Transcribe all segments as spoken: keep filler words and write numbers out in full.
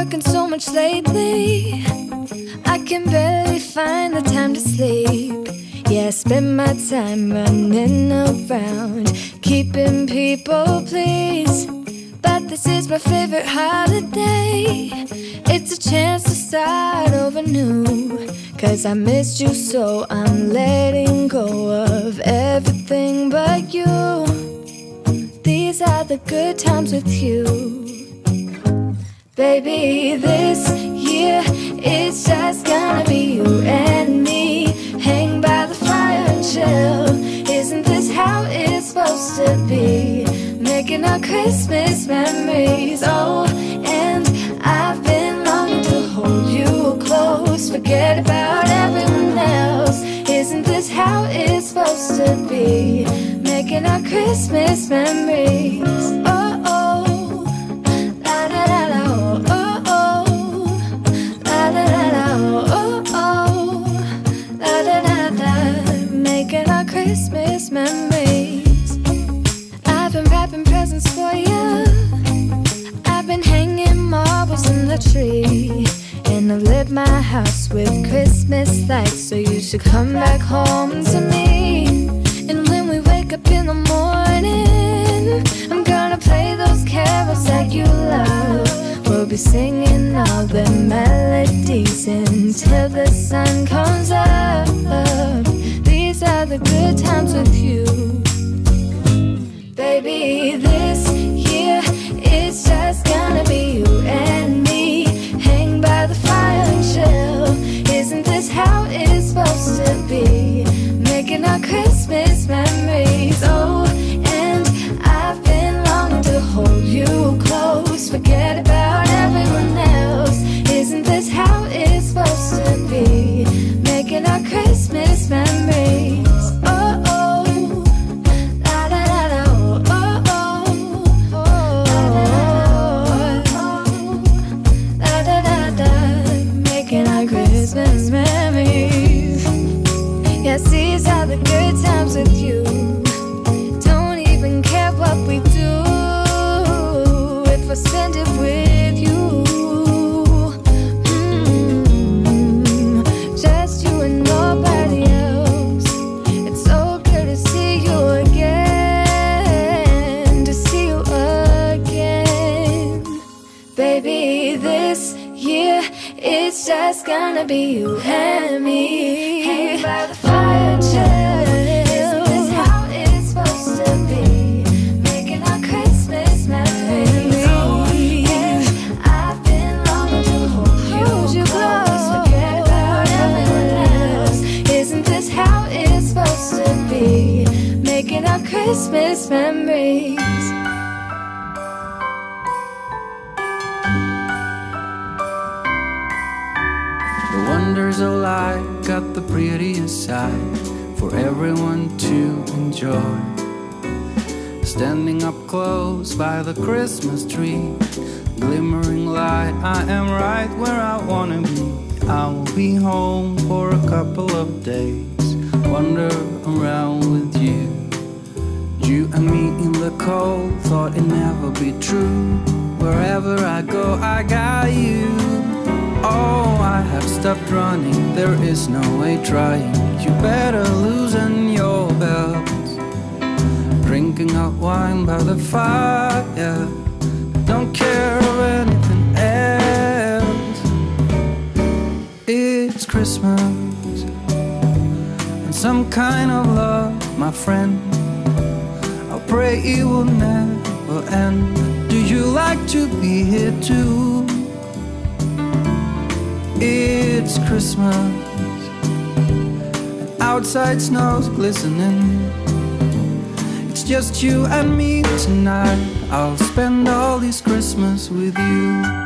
working so much lately, I can barely find the time to sleep. Yeah, I spend my time running around, keeping people pleased. But this is my favorite holiday. It's a chance to start over new. Cause I missed you, so I'm letting go of everything but you. These are the good times with you. Baby, this year it's just gonna be you and me. Hang by the fire and chill. Isn't this how it's supposed to be? Making our Christmas memories. Oh, and I've been longing to hold you close. Forget about everyone else. Isn't this how it's supposed to be? Making our Christmas memories. Oh, oh, la da da da, oh, oh, la da da da, oh, oh, la da da da. Making our Christmas memories. I've been wrapping presents for you. I've been hanging marbles in the tree. And I've lit my house with Christmas lights. So you should come back home to me. And when we wake up in the morning, I'm gonna play those carols that you love. We'll be singing all the melodies until the sun comes up. These are the good times with you. Baby, this year it's just gonna be you and me. Hang by the fire and chill. Isn't this how it's supposed to be? Making our Christmas memories. Oh, and I've been longing to hold you close. Forget about everyone else. Isn't this how it's supposed to be? Making our Christmas memories. Oh, oh. Christmas memories. Yes, these are the good times with you. Don't even care what we do if I spend it with you. mm, Just you and nobody else. It's so good to see you again, to see you again. Baby, this year it's just gonna be you and me. Hang by the fire, chill. Isn't this how it's supposed to be? Making our Christmas memories. Oh, and I've been longing to hold you close. Forget about everyone else. Isn't this how it's supposed to be? Making our Christmas memories. The wonders of life got the prettiest side for everyone to enjoy. Standing up close by the Christmas tree, glimmering light, I am right where I wanna be. I will be home for a couple of days, wander around with you. You and me in the cold, thought it'd never be true. Wherever I go, I got you. Oh, I have stopped running, there is no way trying. You better loosen your belts. Drinking hot wine by the fire, don't care of anything else. It's Christmas and some kind of love, my friend. I'll pray it will never end. Do you like to be here too? It's Christmas and outside snow's glistening. It's just you and me tonight. I'll spend all this Christmas with you.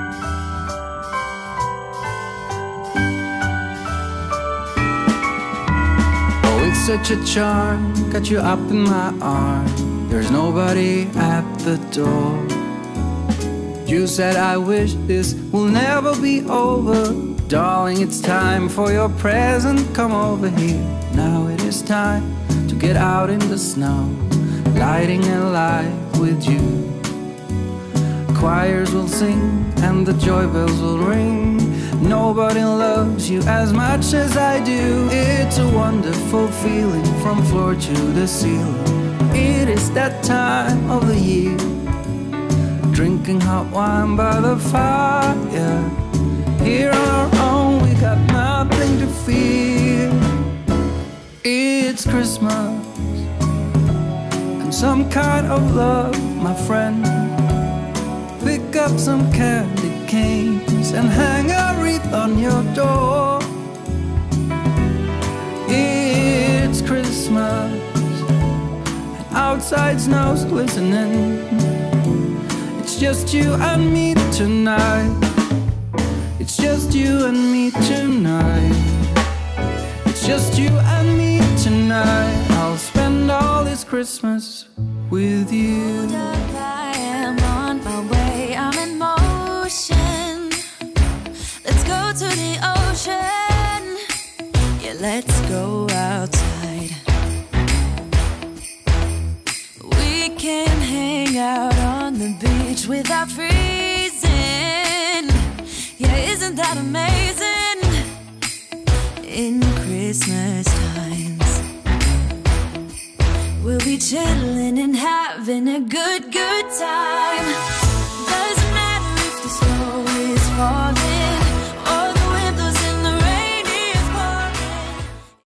Oh, it's such a charm, got you up in my arm. There's nobody at the door. You said I wish this will never be over. Darling, it's time for your present, come over here. Now it is time to get out in the snow, lighting a light with you. Choirs will sing and the joy bells will ring. Nobody loves you as much as I do. It's a wonderful feeling from floor to the ceiling. It is that time of the year, drinking hot wine by the fire. Here on our own, we got nothing to fear. It's Christmas and some kind of love, my friend. Pick up some candy canes and hang a wreath on your door. It's Christmas and outside snow's glistening. It's just you and me tonight. It's just you and me tonight. It's just you and me tonight. I'll spend all this Christmas with you. I am on my way, I'm in motion. Let's go to the ocean. Yeah, let's go outside. We can hang out on the beach without freezing. Yeah, isn't that amazing? In Christmas times, we'll be chilling and having a good, good time.